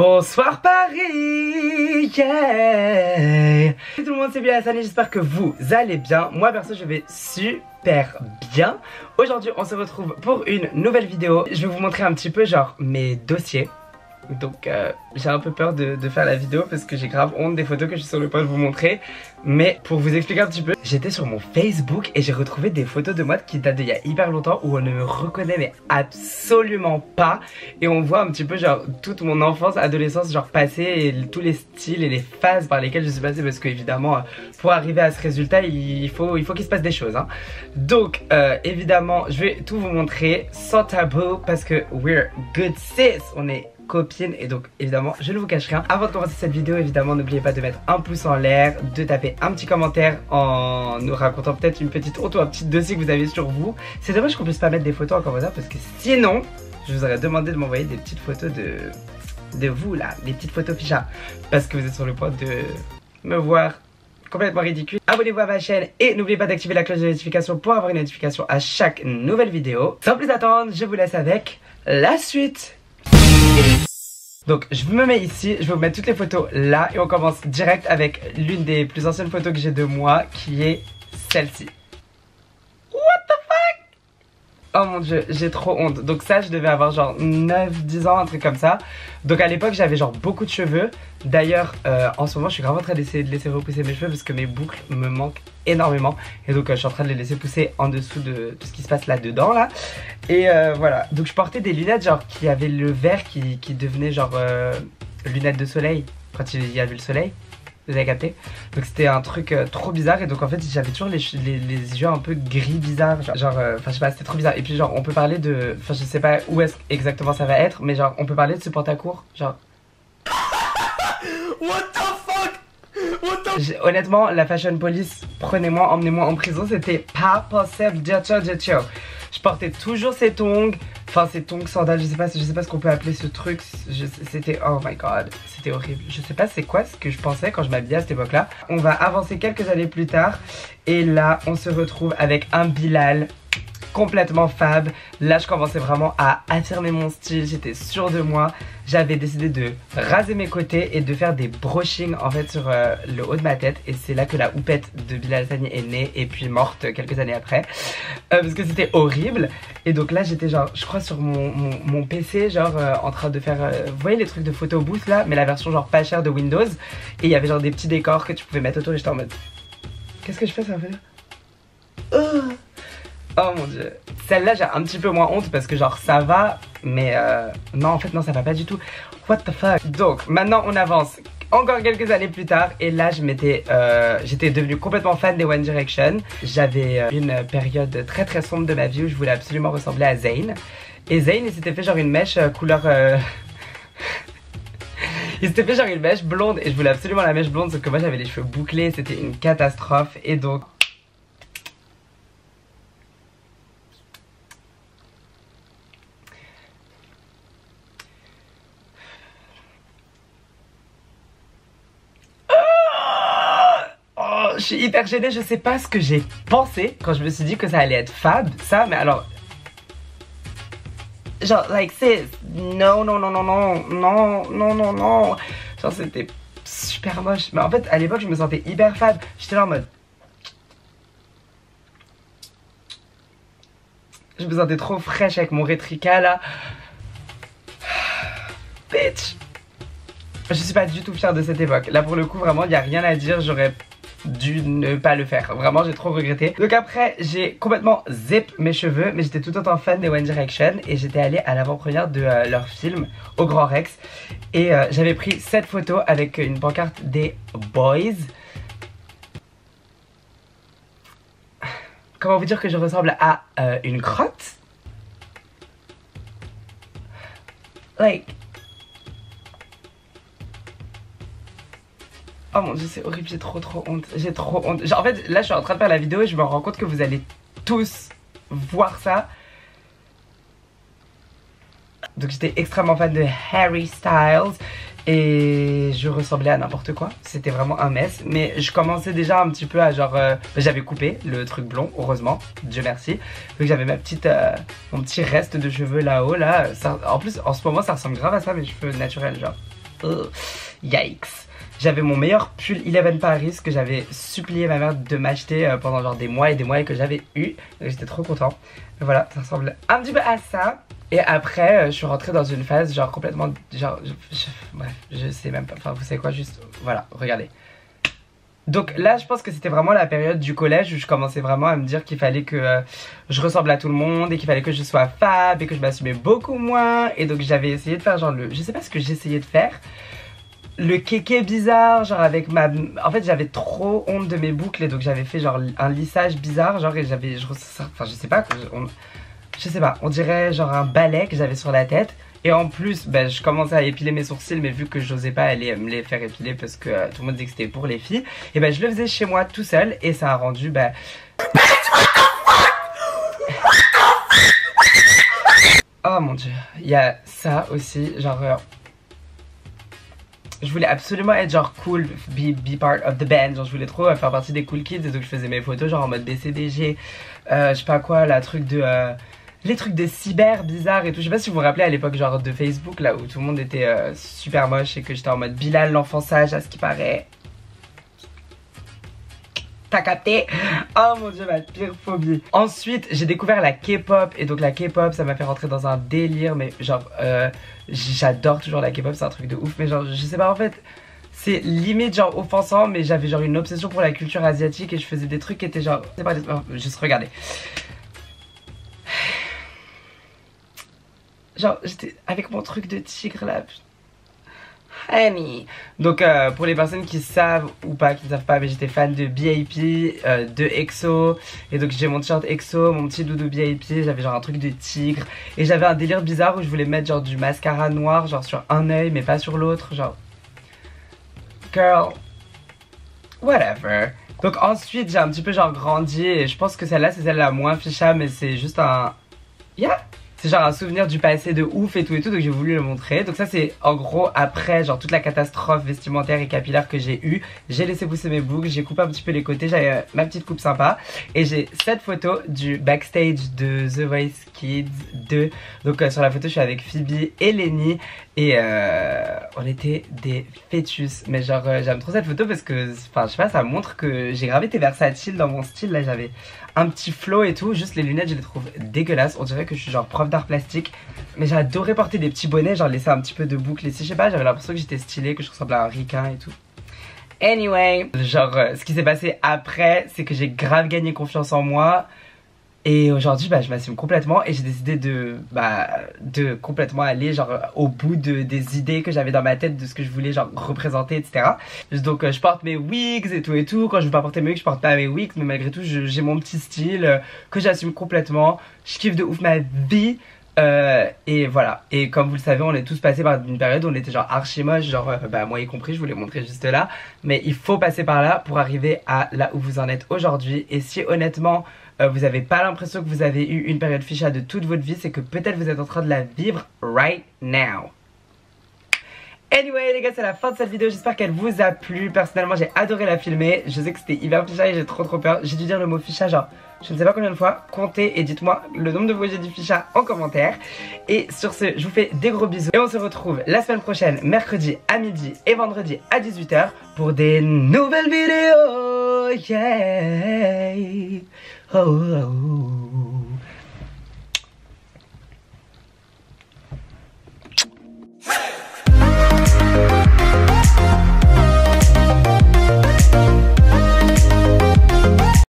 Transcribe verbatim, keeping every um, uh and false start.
Bonsoir Paris, yeah. Tout le monde, c'est bien Hassan et j'espère que vous allez bien. Moi perso je vais super bien. Aujourd'hui on se retrouve pour une nouvelle vidéo. Je vais vous montrer un petit peu genre mes dossiers. Donc euh, j'ai un peu peur de, de faire la vidéo parce que j'ai grave honte des photos que je suis sur le point de vous montrer. Mais pour vous expliquer un petit peu, j'étais sur mon Facebook et j'ai retrouvé des photos de moi qui datent d'il y a hyper longtemps où on ne me reconnaît mais absolument pas. Et on voit un petit peu genre toute mon enfance, adolescence genre passée et tous les styles et les phases par lesquelles je suis passée. Parce qu'évidemment pour arriver à ce résultat il faut il faut qu'il se passe des choses hein. Donc euh, évidemment je vais tout vous montrer sans tabou parce que we're good sis, on est copine et donc évidemment je ne vous cache rien. Avant de commencer cette vidéo évidemment n'oubliez pas de mettre un pouce en l'air, de taper un petit commentaire en nous racontant peut-être une petite honte ou un petit dossier que vous avez sur vous. C'est dommage qu'on puisse pas mettre des photos en commentaire parce que sinon je vous aurais demandé de m'envoyer des petites photos de de vous là, des petites photos ficha parce que vous êtes sur le point de me voir complètement ridicule. Abonnez-vous à ma chaîne et n'oubliez pas d'activer la cloche de notification pour avoir une notification à chaque nouvelle vidéo. Sans plus attendre, je vous laisse avec la suite. Donc je me mets ici, je vais vous mettre toutes les photos là et on commence direct avec l'une des plus anciennes photos que j'ai de moi qui est celle-ci. What the fuck? Oh mon dieu, j'ai trop honte. Donc ça je devais avoir genre neuf dix ans, un truc comme ça. Donc à l'époque j'avais genre beaucoup de cheveux. D'ailleurs euh, en ce moment je suis grave en train d'essayer de laisser repousser mes cheveux parce que mes boucles me manquent énormément. Et donc euh, je suis en train de les laisser pousser en dessous de tout ce qui se passe là dedans là. Et euh, voilà, donc je portais des lunettes genre qui avaient le verre qui, qui devenait genre euh, lunettes de soleil quand il y avait le soleil. Vous avez capté? Donc c'était un truc euh, trop bizarre et donc en fait j'avais toujours les, les, les yeux un peu gris bizarres. Genre, genre euh, enfin je sais pas, c'était trop bizarre. Et puis genre on peut parler de, enfin je sais pas où est-ce exactement ça va être, mais genre on peut parler de ce pantacourt. Genre what the fuck? What the... Honnêtement la fashion police, prenez-moi, emmenez-moi en prison, c'était pas possible. Je portais toujours ces tongs, enfin ces tongs sandales, je sais pas, je sais pas ce qu'on peut appeler ce truc. C'était, oh my god, c'était horrible. Je sais pas c'est quoi ce que je pensais quand je m'habillais à cette époque là. On va avancer quelques années plus tard et là on se retrouve avec un Bilal complètement fab. Là je commençais vraiment à affirmer mon style, j'étais sûre de moi. J'avais décidé de raser mes côtés et de faire des brushings en fait sur euh, le haut de ma tête. Et c'est là que la houppette de Bilal Hassani est née et puis morte quelques années après euh, parce que c'était horrible. Et donc là j'étais genre, je crois sur mon, mon, mon P C genre euh, en train de faire, euh, vous voyez les trucs de photo booth là, mais la version genre pas chère de Windows. Et il y avait genre des petits décors que tu pouvais mettre autour et j'étais en mode qu'est-ce que je fais ça fait oh. Oh mon dieu. Celle-là j'ai un petit peu moins honte parce que genre ça va. Mais euh, non en fait non ça va pas du tout. What the fuck. Donc maintenant on avance encore quelques années plus tard. Et là je m'étais euh, j'étais devenue complètement fan des One Direction. J'avais euh, une période très très sombre de ma vie où je voulais absolument ressembler à Zayn. Et Zayn il s'était fait genre une mèche euh, couleur euh... Il s'était fait genre une mèche blonde. Et je voulais absolument la mèche blonde. Sauf que moi j'avais les cheveux bouclés. C'était une catastrophe. Et donc je suis hyper gênée, je sais pas ce que j'ai pensé quand je me suis dit que ça allait être fab, ça, mais alors... Genre, like, c'est... Non, non, non, non, non, non, non, non, non. Genre, c'était super moche. Mais en fait, à l'époque, je me sentais hyper fab. J'étais là en mode... Je me sentais trop fraîche avec mon rétrica, là. Bitch. Je suis pas du tout fière de cette époque. Là, pour le coup, vraiment, il n'y a rien à dire. J'aurais... dû ne pas le faire, vraiment j'ai trop regretté. Donc après j'ai complètement zip mes cheveux, mais j'étais tout autant fan des One Direction et j'étais allée à l'avant-première de euh, leur film au Grand Rex et euh, j'avais pris cette photo avec une pancarte des Boys. Comment vous dire que je ressemble à euh, une crotte? Like oh mon dieu c'est horrible, j'ai trop trop honte, j'ai trop honte. Genre, en fait là je suis en train de faire la vidéo et je me rends compte que vous allez tous voir ça. Donc j'étais extrêmement fan de Harry Styles et je ressemblais à n'importe quoi. C'était vraiment un mess. Mais je commençais déjà un petit peu à genre euh, j'avais coupé le truc blond, heureusement, Dieu merci. Donc j'avais ma petite euh, mon petit reste de cheveux là-haut là. Ça, en plus en ce moment ça ressemble grave à ça mes cheveux naturels genre. Oh, yikes. J'avais mon meilleur pull Eleven Paris que j'avais supplié ma mère de m'acheter euh, pendant genre des mois et des mois et que j'avais eu. J'étais trop content. Voilà, ça ressemble un petit peu à ça. Et après, euh, je suis rentrée dans une phase genre complètement... Genre, je, je, bref, je sais même pas. Enfin, vous savez quoi, juste... Voilà, regardez. Donc là, je pense que c'était vraiment la période du collège où je commençais vraiment à me dire qu'il fallait que euh, je ressemble à tout le monde et qu'il fallait que je sois fab et que je m'assumais beaucoup moins. Et donc j'avais essayé de faire genre le... Je sais pas ce que j'essayais de faire. Le kéké bizarre, genre avec ma... En fait, j'avais trop honte de mes boucles et donc j'avais fait genre un lissage bizarre, genre et j'avais... Je... Enfin, je sais pas, on... je sais pas, on dirait genre un balai que j'avais sur la tête. Et en plus, ben, je commençais à épiler mes sourcils, mais vu que j'osais pas aller me les faire épiler parce que euh, tout le monde disait que c'était pour les filles, et ben je le faisais chez moi tout seul et ça a rendu... Ben... Oh mon dieu, il y a ça aussi, genre... Euh... Je voulais absolument être genre cool, be, be part of the band, genre je voulais trop euh, faire partie des cool kids et donc je faisais mes photos genre en mode B C D G, euh, je sais pas quoi, la truc de... Euh, les trucs de cyber bizarres et tout, je sais pas si vous vous rappelez à l'époque genre de Facebook là où tout le monde était euh, super moche et que j'étais en mode Bilal l'enfant sage à ce qui paraît. T'as capté? Oh mon dieu, ma pire phobie. Ensuite, j'ai découvert la K-pop et donc la K-pop, ça m'a fait rentrer dans un délire, mais genre, euh, j'adore toujours la K-pop, c'est un truc de ouf, mais genre, je sais pas en fait, c'est limite genre offensant, mais j'avais genre une obsession pour la culture asiatique et je faisais des trucs qui étaient genre, c'est pas des... Oh, juste regardez. Genre, j'étais avec mon truc de tigre là. Honey. Donc euh, pour les personnes qui savent ou pas, qui ne savent pas, mais j'étais fan de B I P, euh, de EXO. Et donc j'ai mon t-shirt EXO, mon petit doudou B I P, j'avais genre un truc de tigre. Et j'avais un délire bizarre où je voulais mettre genre du mascara noir, genre sur un œil mais pas sur l'autre, genre... Girl, whatever. Donc ensuite j'ai un petit peu genre grandi et je pense que celle-là c'est celle la moins ficha, mais c'est juste un... Yeah. C'est genre un souvenir du passé de ouf et tout et tout, donc j'ai voulu le montrer. Donc ça c'est en gros après genre toute la catastrophe vestimentaire et capillaire que j'ai eue. J'ai laissé pousser mes boucles, j'ai coupé un petit peu les côtés, j'avais euh, ma petite coupe sympa. Et j'ai cette photo du backstage de The Voice Kids deux. Donc euh, sur la photo je suis avec Phoebe et Lenny. Et euh, on était des fœtus. Mais genre euh, j'aime trop cette photo parce que, enfin je sais pas, ça montre que j'ai grave été versatile dans mon style. Là j'avais un petit flow et tout, juste les lunettes je les trouve dégueulasses. On dirait que je suis genre prof d'art plastique. Mais j'adorais porter des petits bonnets, genre laisser un petit peu de boucle ici, je sais pas, j'avais l'impression que j'étais stylée, que je ressemblais à un ricain et tout. Anyway, genre euh, ce qui s'est passé après, c'est que j'ai grave gagné confiance en moi. Et aujourd'hui, bah, je m'assume complètement et j'ai décidé de, bah, de complètement aller genre au bout de, des idées que j'avais dans ma tête de ce que je voulais genre représenter, et cetera. Donc euh, je porte mes wigs et tout et tout. Quand je veux pas porter mes wigs, je porte pas mes wigs, mais malgré tout, j'ai mon petit style euh, que j'assume complètement. Je kiffe de ouf ma vie. Euh, et voilà, et comme vous le savez, on est tous passés par une période où on était genre archi moche, genre euh, bah moi y compris, je vous l'ai montré juste là. Mais il faut passer par là pour arriver à là où vous en êtes aujourd'hui. Et si honnêtement euh, vous avez pas l'impression que vous avez eu une période ficha de toute votre vie, c'est que peut-être vous êtes en train de la vivre right now. Anyway les gars, c'est la fin de cette vidéo, j'espère qu'elle vous a plu. Personnellement j'ai adoré la filmer, je sais que c'était hyper ficha et j'ai trop trop peur. J'ai dû dire le mot ficha genre je ne sais pas combien de fois, comptez et dites-moi le nombre de fois que j'ai dit ficha en commentaire. Et sur ce, je vous fais des gros bisous et on se retrouve la semaine prochaine, mercredi à midi et vendredi à dix-huit heures pour des nouvelles vidéos. Yeah. Oh, oh, oh.